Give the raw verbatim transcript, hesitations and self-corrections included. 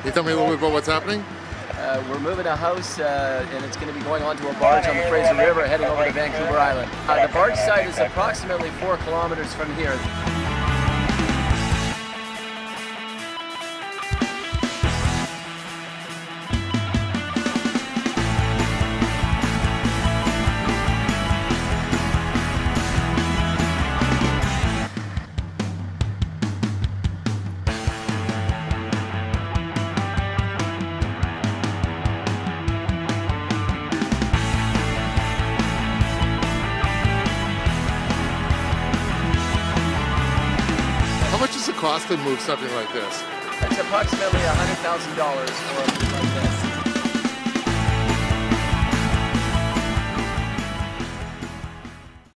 you tell me a little bit about what's happening? Uh, we're moving a house uh, and it's going to be going onto a barge on the Fraser River heading over to Vancouver Island. Uh, the barge site is approximately four kilometers from here. How much does it cost to move something like this? It's approximately one hundred thousand dollars for a move like this.